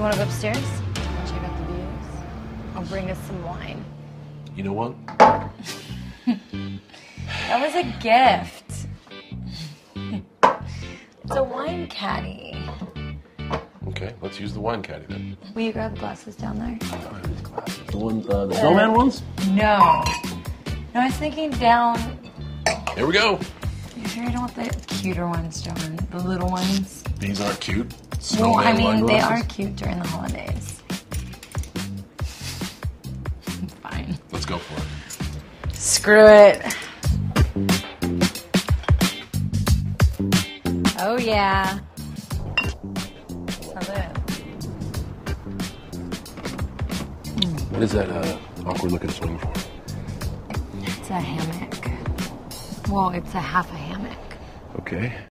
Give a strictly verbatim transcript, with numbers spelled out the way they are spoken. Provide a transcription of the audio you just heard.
want to go upstairs? Check out the views. I'll bring us some wine. You know what? That was a gift. It's a wine caddy. Okay, let's use the wine caddy then. Will you grab the glasses down there? The one, uh, the snowman ones? No. No, I was thinking down. Here we go. You sure you don't want the cuter ones, John? The little ones? These aren't cute. Well, Snowman I mean, wine they glasses? are cute during the holidays. Fine. Let's go for it. Screw it. Oh, yeah. How's it? What is that uh, awkward looking swing for? It's a hammock. Well, it's a half a hammock. Okay.